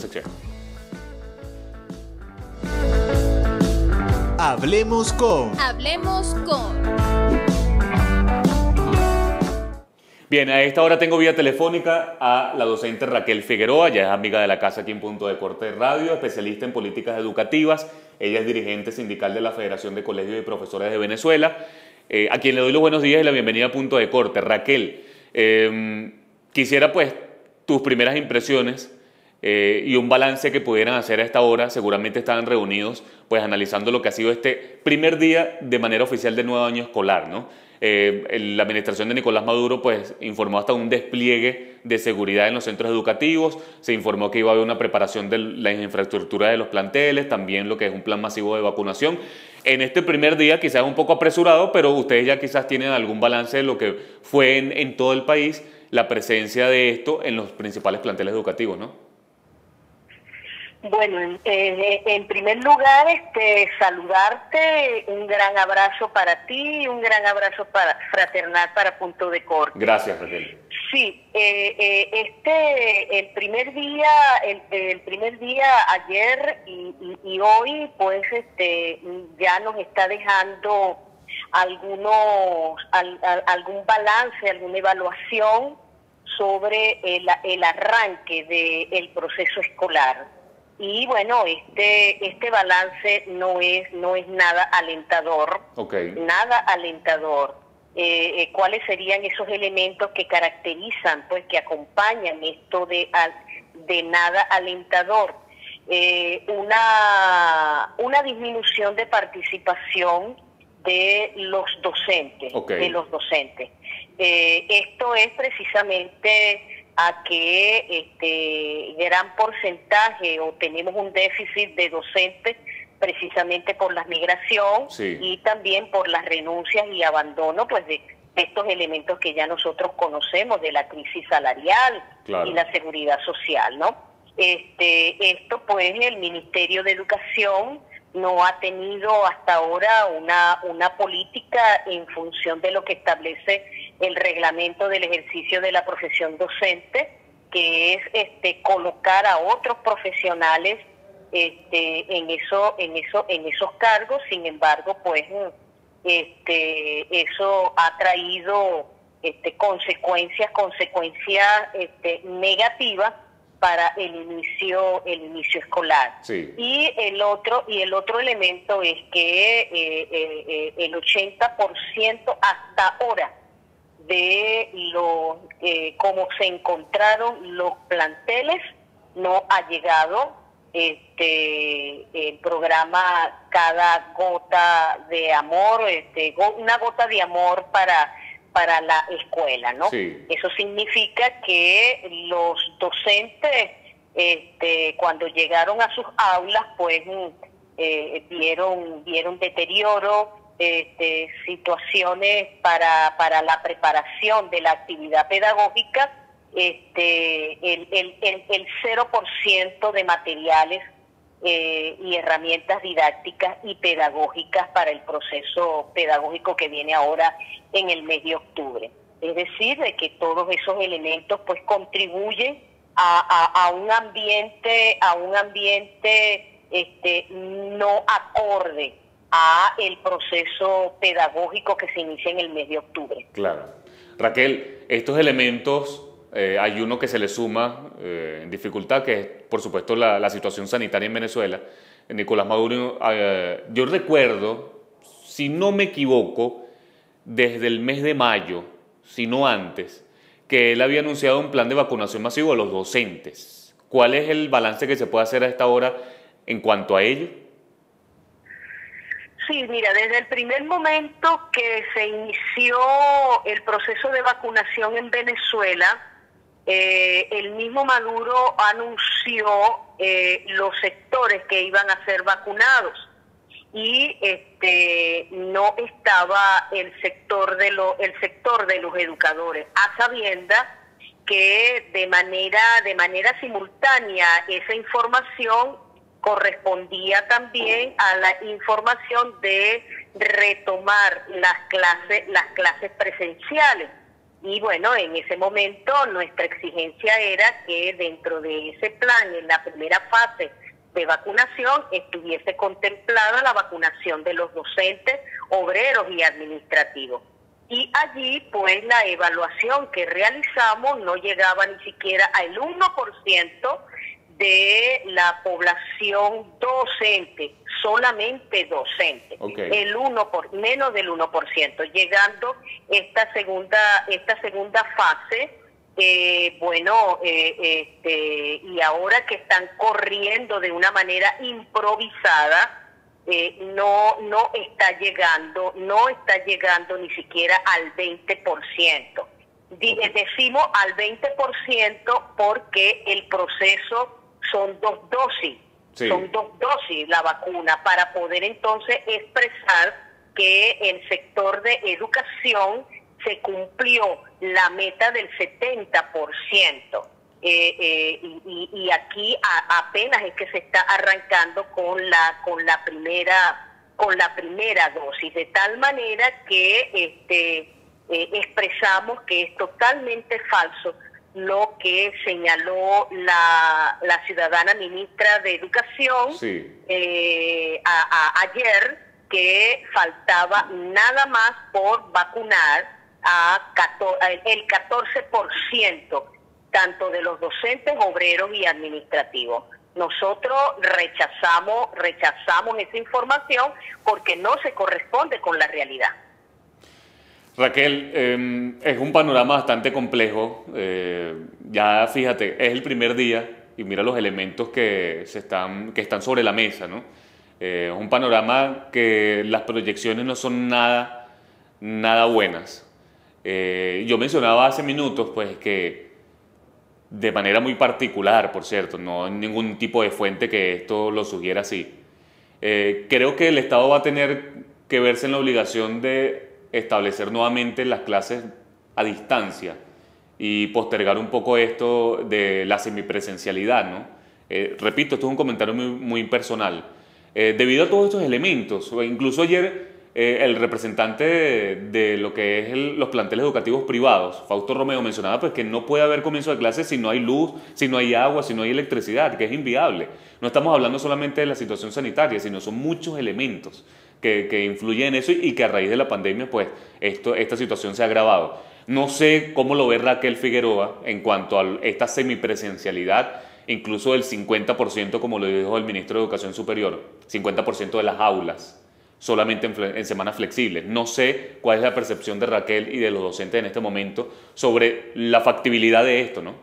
escuchemos. Hablemos con. Bien, a esta hora tengo vía telefónica a la docente Raquel Figueroa, ya es amiga de la casa aquí en Punto de Corte Radio, especialista en políticas educativas. Ella es dirigente sindical de la Federación de Colegios y Profesores de Venezuela, a quien le doy los buenos días y la bienvenida a Punto de Corte. Raquel, quisiera pues tus primeras impresiones y un balance que pudieran hacer a esta hora. Seguramente estaban reunidos pues analizando lo que ha sido este primer día de manera oficial del nuevo año escolar, ¿no? La administración de Nicolás Maduro pues informó hasta un despliegue de seguridad en los centros educativos, se informó que iba a haber una preparación de la infraestructura de los planteles, también lo que es un plan masivo de vacunación. En este primer día quizás un poco apresurado, pero ustedes ya quizás tienen algún balance de lo que fue en todo el país la presencia de esto en los principales planteles educativos, ¿no? Bueno, en primer lugar, saludarte, un gran abrazo para ti, un gran abrazo fraternal para Punto de Corte. Gracias, Raquel. Sí, el primer día ayer y hoy, pues, ya nos está dejando algún balance, alguna evaluación sobre el arranque del proceso escolar. Y bueno, este balance no es nada alentador. Okay. Nada alentador. ¿Cuáles serían esos elementos que caracterizan, pues, que acompañan esto de nada alentador? Una disminución de participación de los docentes. Okay. De los docentes. Esto es precisamente a que gran porcentaje o tenemos un déficit de docentes precisamente por la migración. Sí. Y también por las renuncias y abandono, pues, de estos elementos que ya nosotros conocemos, de la crisis salarial. Claro. Y la seguridad social, ¿no? Esto, pues, el Ministerio de Educación no ha tenido hasta ahora una política en función de lo que establece el reglamento del ejercicio de la profesión docente, que es colocar a otros profesionales en esos cargos. Sin embargo, pues, eso ha traído consecuencias negativas para el inicio escolar. Sí. Y el otro elemento es que el 80% hasta ahora de cómo se encontraron los planteles no ha llegado el programa Cada Gota de Amor, una gota de amor para la escuela, ¿no? Sí. Eso significa que los docentes, cuando llegaron a sus aulas, pues, vieron deterioro, situaciones para la preparación de la actividad pedagógica, el 0% de materiales y herramientas didácticas y pedagógicas para el proceso pedagógico que viene ahora en el mes de octubre. Es decir, de que todos esos elementos, pues, contribuyen a un ambiente no acorde a el proceso pedagógico que se inicia en el mes de octubre. Claro. Raquel, estos elementos, hay uno que se le suma en dificultad, que es, por supuesto, la situación sanitaria en Venezuela. Nicolás Maduro, yo recuerdo, si no me equivoco, desde el mes de mayo, si no antes, que él había anunciado un plan de vacunación masivo a los docentes. ¿Cuál es el balance que se puede hacer a esta hora en cuanto a ello? Sí, mira, desde el primer momento que se inició el proceso de vacunación en Venezuela, el mismo Maduro anunció los sectores que iban a ser vacunados, y no estaba el sector de los educadores, a sabiendas que de manera simultánea esa información correspondía también a la información de retomar las clases presenciales. Y bueno, en ese momento nuestra exigencia era que dentro de ese plan, en la primera fase de vacunación, estuviese contemplada la vacunación de los docentes, obreros y administrativos. Y allí, pues, la evaluación que realizamos no llegaba ni siquiera al 1% de la población docente, solamente docente, Okay. Menos del 1%, llegando esta segunda fase. Y ahora que están corriendo de una manera improvisada, no está llegando ni siquiera al 20%. Okay. Decimos al 20% porque el proceso son 2 dosis. Sí. Son 2 dosis la vacuna, para poder entonces expresar que el sector de educación se cumplió la meta del 70%. Y aquí apenas es que se está arrancando con la primera dosis, de tal manera que expresamos que es totalmente falso lo que señaló la ciudadana ministra de Educación. Sí. Ayer, que faltaba nada más por vacunar el 14%, tanto de los docentes, obreros y administrativos. Nosotros rechazamos esa información porque no se corresponde con la realidad. Raquel, es un panorama bastante complejo. Ya fíjate, es el primer día y mira los elementos que están sobre la mesa, ¿no? Es un panorama que las proyecciones no son nada buenas. Yo mencionaba hace minutos, pues, que de manera muy particular, por cierto, no hay ningún tipo de fuente que esto lo sugiera así. Creo que el Estado va a tener que verse en la obligación de establecer nuevamente las clases a distancia y postergar un poco esto de la semipresencialidad, ¿no? Repito, esto es un comentario muy personal. Debido a todos estos elementos, incluso ayer el representante de lo que es los planteles educativos privados, Fausto Romeo, mencionaba pues, que no puede haber comienzo de clases si no hay luz, si no hay agua, si no hay electricidad, que es inviable. No estamos hablando solamente de la situación sanitaria, sino son muchos elementos que influyen en eso y que a raíz de la pandemia pues esta situación se ha agravado. No sé cómo lo ve Raquel Figueroa en cuanto a esta semipresencialidad, incluso del 50%, como lo dijo el ministro de Educación Superior, 50% de las aulas solamente en semanas flexibles. No sé cuál es la percepción de Raquel y de los docentes en este momento sobre la factibilidad de esto, ¿no?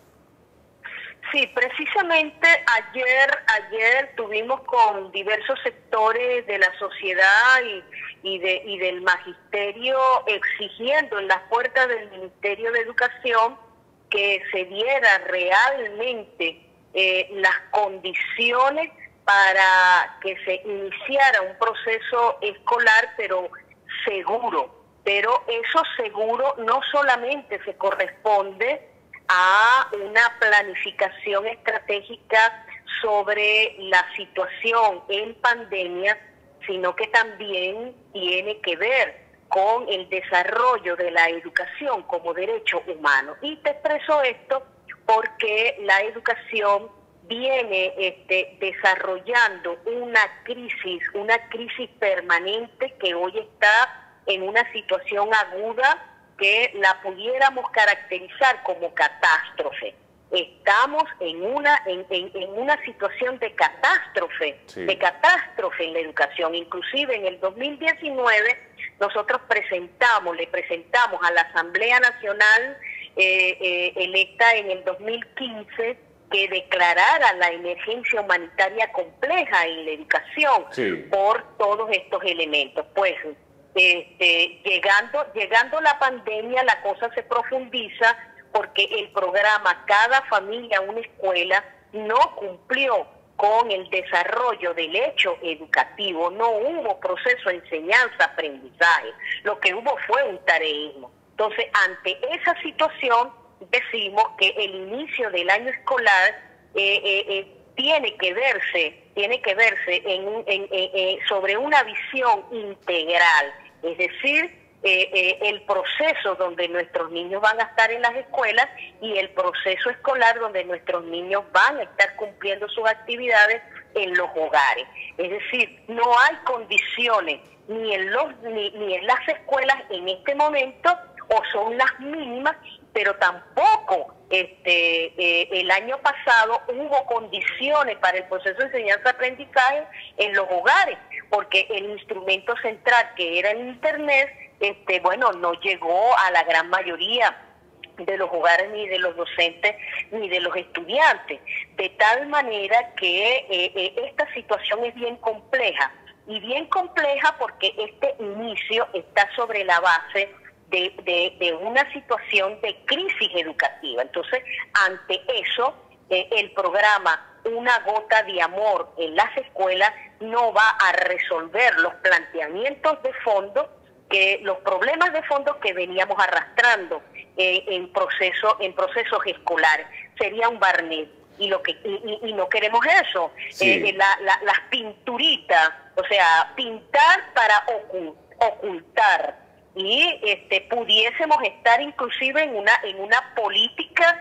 Sí, precisamente ayer tuvimos con diversos sectores de la sociedad y del magisterio exigiendo en las puertas del Ministerio de Educación que se diera realmente las condiciones para que se iniciara un proceso escolar, pero seguro. Pero eso seguro no solamente se corresponde a una planificación estratégica sobre la situación en pandemia, sino que también tiene que ver con el desarrollo de la educación como derecho humano. Y te expreso esto porque la educación viene desarrollando una crisis permanente que hoy está en una situación aguda que la pudiéramos caracterizar como catástrofe. Estamos en una situación de catástrofe, Sí. de catástrofe en la educación. Inclusive en el 2019 nosotros le presentamos a la Asamblea Nacional electa en el 2015 que declarara la emergencia humanitaria compleja en la educación. Sí. Por todos estos elementos. Pues llegando la pandemia, la cosa se profundiza porque el programa Cada Familia Una Escuela no cumplió con el desarrollo del hecho educativo. No hubo proceso de enseñanza-aprendizaje. Lo que hubo fue un tareísmo. Entonces, ante esa situación, decimos que el inicio del año escolar tiene que verse sobre una visión integral, es decir, el proceso donde nuestros niños van a estar en las escuelas y el proceso escolar donde nuestros niños van a estar cumpliendo sus actividades en los hogares. Es decir, no hay condiciones ni en las escuelas en este momento, o son las mínimas, pero tampoco el año pasado hubo condiciones para el proceso de enseñanza-aprendizaje en los hogares, porque el instrumento central, que era el Internet, no llegó a la gran mayoría de los hogares, ni de los docentes, ni de los estudiantes, de tal manera que esta situación es bien compleja, y bien compleja porque este inicio está sobre la base de una situación de crisis educativa. Entonces, ante eso, el programa Una Gota de Amor en las escuelas no va a resolver los planteamientos de fondo, los problemas de fondo que veníamos arrastrando en procesos escolares. Sería un barniz. Y no queremos eso. Sí. Las pinturitas, o sea, pintar para ocultar. Y pudiésemos estar inclusive en una política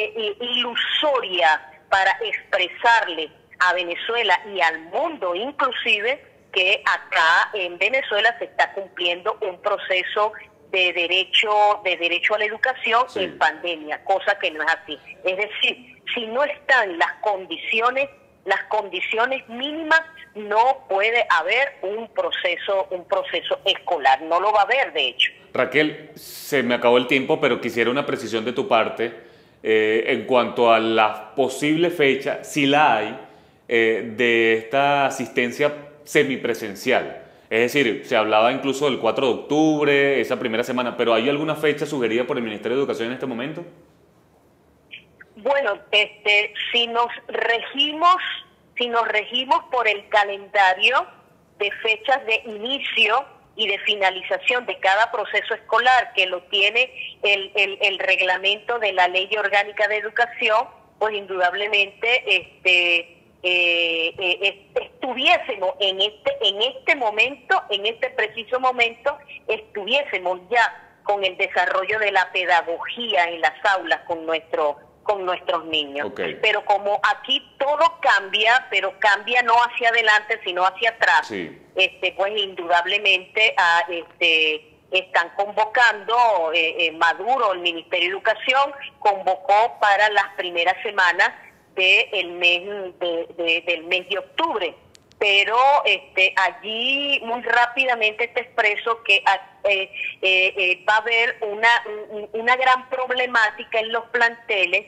ilusoria para expresarle a Venezuela y al mundo inclusive que acá en Venezuela se está cumpliendo un proceso de derecho a la educación en pandemia, cosa que no es así. Es decir, si no están las condiciones mínimas, no puede haber un proceso escolar, no lo va a haber, de hecho. Raquel, se me acabó el tiempo, pero quisiera una precisión de tu parte en cuanto a la posible fecha, si la hay, de esta asistencia semipresencial. Es decir, se hablaba incluso del 4 de octubre, esa primera semana, pero ¿hay alguna fecha sugerida por el Ministerio de Educación en este momento? Bueno, si nos regimos por el calendario de fechas de inicio y de finalización de cada proceso escolar, que lo tiene el reglamento de la Ley Orgánica de Educación, pues indudablemente estuviésemos en este momento, en este preciso momento, estuviésemos ya con el desarrollo de la pedagogía en las aulas con nuestros niños. Okay. Pero como aquí todo cambia, pero cambia no hacia adelante, sino hacia atrás, sí. Pues indudablemente están convocando, Maduro, el Ministerio de Educación, convocó para las primeras semanas del mes de octubre. Pero allí muy rápidamente te expreso que va a haber una gran problemática en los planteles,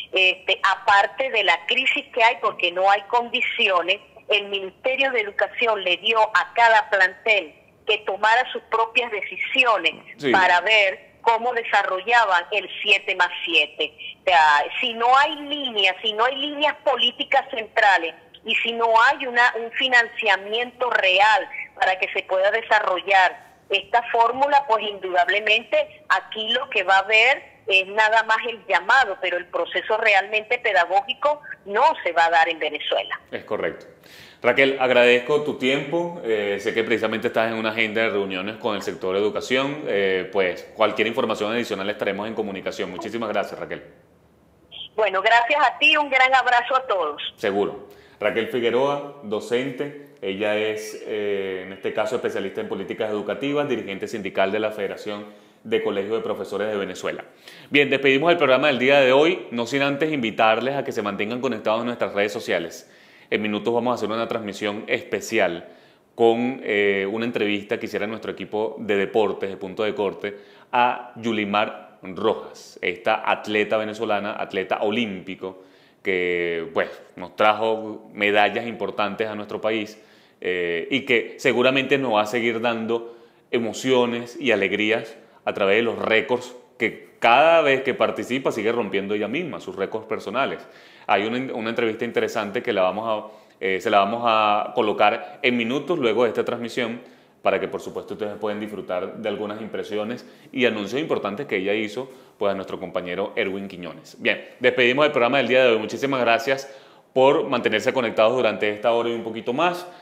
aparte de la crisis que hay porque no hay condiciones. El Ministerio de Educación le dio a cada plantel que tomara sus propias decisiones para ver cómo desarrollaban el 7+7. O sea, si no hay líneas políticas centrales, y si no hay un financiamiento real para que se pueda desarrollar esta fórmula, pues indudablemente aquí lo que va a haber es nada más el llamado, pero el proceso realmente pedagógico no se va a dar en Venezuela. Es correcto. Raquel, agradezco tu tiempo. Sé que precisamente estás en una agenda de reuniones con el sector de educación. Pues cualquier información adicional estaremos en comunicación. Muchísimas gracias, Raquel. Bueno, gracias a ti. Un gran abrazo a todos. Seguro. Raquel Figueroa, docente, ella es en este caso especialista en políticas educativas, dirigente sindical de la Federación de Colegios de Profesores de Venezuela. Bien, despedimos el programa del día de hoy, no sin antes invitarles a que se mantengan conectados en nuestras redes sociales. En minutos vamos a hacer una transmisión especial con una entrevista que hiciera nuestro equipo de deportes, de Punto de Corte, a Yulimar Rojas, esta atleta venezolana, atleta olímpico, que pues, nos trajo medallas importantes a nuestro país y que seguramente nos va a seguir dando emociones y alegrías a través de los récords que cada vez que participa sigue rompiendo ella misma, sus récords personales. Hay una entrevista interesante que se la vamos a colocar en minutos luego de esta transmisión para que por supuesto ustedes puedan disfrutar de algunas impresiones y anuncios importantes que ella hizo pues, a nuestro compañero Erwin Quiñones. Bien, despedimos el programa del día de hoy. Muchísimas gracias por mantenerse conectados durante esta hora y un poquito más.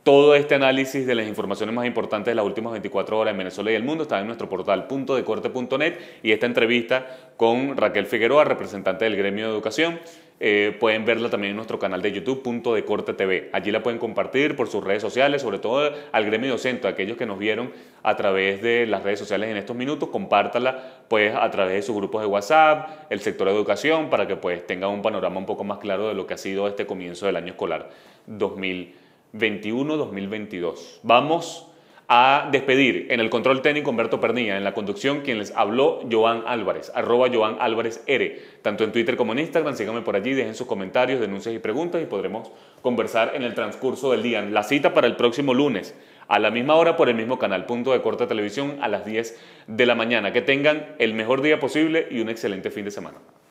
Todo este análisis de las informaciones más importantes de las últimas 24 horas en Venezuela y el mundo está en nuestro portal puntodecorte.net, y esta entrevista con Raquel Figueroa, representante del gremio de educación, pueden verla también en nuestro canal de YouTube, Punto de Corte TV. Allí la pueden compartir por sus redes sociales, sobre todo al gremio docente, a aquellos que nos vieron a través de las redes sociales en estos minutos, compártala pues a través de sus grupos de WhatsApp, el sector de educación, para que pues tengan un panorama un poco más claro de lo que ha sido este comienzo del año escolar 2021-2022. Vamos a despedir en el control técnico Humberto Pernilla, en la conducción quien les habló, Joan Álvarez, @JoanAlvarezR, tanto en Twitter como en Instagram. Síganme por allí, dejen sus comentarios, denuncias y preguntas y podremos conversar en el transcurso del día. La cita para el próximo lunes a la misma hora por el mismo canal, Punto de Corte Televisión, a las 10 de la mañana. Que tengan el mejor día posible y un excelente fin de semana.